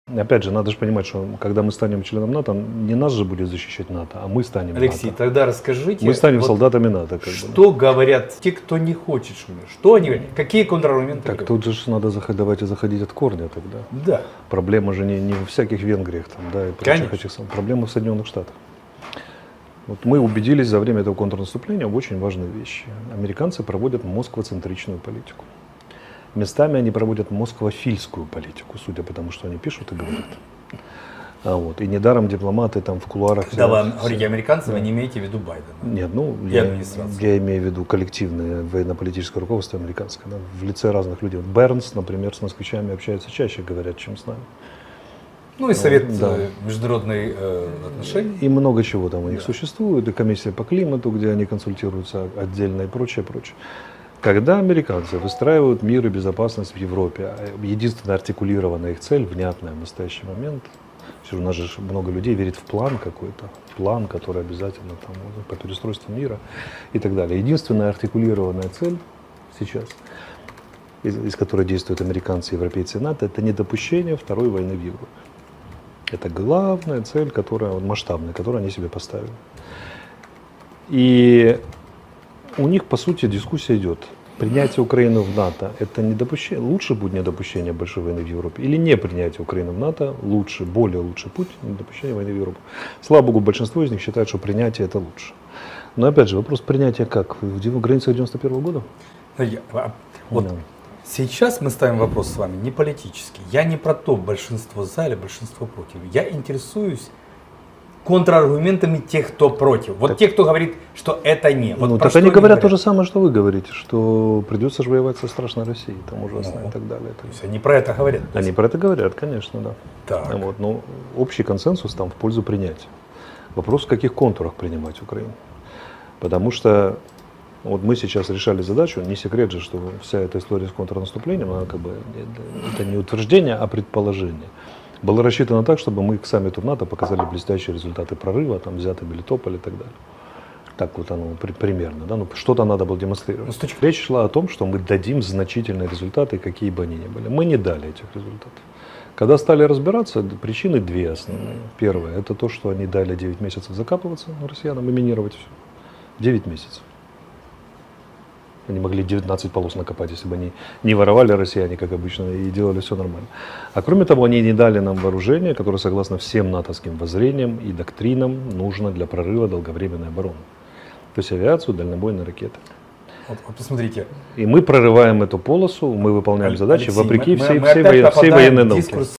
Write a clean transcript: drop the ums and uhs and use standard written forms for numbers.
Опять же, надо же понимать, что когда мы станем членом НАТО, не нас же будет защищать НАТО, а мы станем Алексей, НАТО. тогда расскажите, Мы станем солдатами НАТО. что говорят те, кто не хочет шуметь? Что они говорят? Какие контраргументы? Так тут же надо давайте заходить от корня тогда. Да. Проблема же не в всяких Венгриях там, да, и прочих этих самых. Проблема в Соединенных Штатах. Вот мы убедились за время этого контрнаступления в очень важной вещи. Американцы проводят москвоцентричную политику. Местами они проводят москвофильскую политику, судя по тому, что они пишут и говорят. И недаром дипломаты там в кулуарах... Когда вы говорите американцы, вы не имеете в виду Байдена? Нет, я имею в виду коллективное военно-политическое руководство американское, да, в лице разных людей. Бернс, например, с москвичами общается чаще, говорят, чем с нами. Ну и Совет международных отношений. И много чего там у них существует, и комиссия по климату, где они консультируются отдельно и прочее, прочее. Когда американцы выстраивают мир и безопасность в Европе, единственная артикулированная их цель, внятная в настоящий момент, у нас же много людей верит в план какой-то, план, который обязательно там, по переустройству мира и так далее. Единственная артикулированная цель сейчас, из которой действуют американцы, европейцы и НАТО, это недопущение второй войны в Европе. Это главная цель, которая масштабная, которую они себе поставили. И у них, по сути, дискуссия идет. Принятие Украины в НАТО – это недопущение, лучше будет недопущение большой войны в Европе, или не принятие Украины в НАТО лучше, более лучший путь недопущения войны в Европу. Слава богу, большинство из них считает, что принятие – это лучше. Но опять же, вопрос принятия как? В границах 91 года? Вот сейчас мы ставим вопрос с вами не политический. Я не про то, большинство за или большинство против. Я интересуюсь контраргументами тех, кто против. Вот те, кто говорит, что это не. Вот так они говорят то же самое, что вы говорите, что придется же воевать со страшной Россией, там ужасно и так далее. То есть они про это говорят? Они про это говорят, конечно, да. Так. Но общий консенсус там в пользу принятия. Вопрос, в каких контурах принимать Украину. Потому что вот мы сейчас решали задачу, не секрет же, что вся эта история с контрнаступлением, она это не утверждение, а предположение. Было рассчитано так, чтобы мы к саммиту НАТО показали блестящие результаты прорыва, там взятый Мелитополь и так далее. Так вот оно примерно, да, что-то надо было демонстрировать. Речь шла о том, что мы дадим значительные результаты, какие бы они ни были. Мы не дали этих результатов. Когда стали разбираться, причины две основные. Первое, это то, что они дали 9 месяцев закапываться россиянам и минировать все. 9 месяцев. Они могли 19 полос накопать, если бы они не воровали россияне, как обычно, и делали все нормально. А кроме того, они не дали нам вооружение, которое, согласно всем натовским воззрениям и доктринам, нужно для прорыва долговременной обороны. То есть авиацию, дальнобойные ракеты. Вот посмотрите. И мы прорываем эту полосу, мы выполняем задачи вопреки всей военной науке.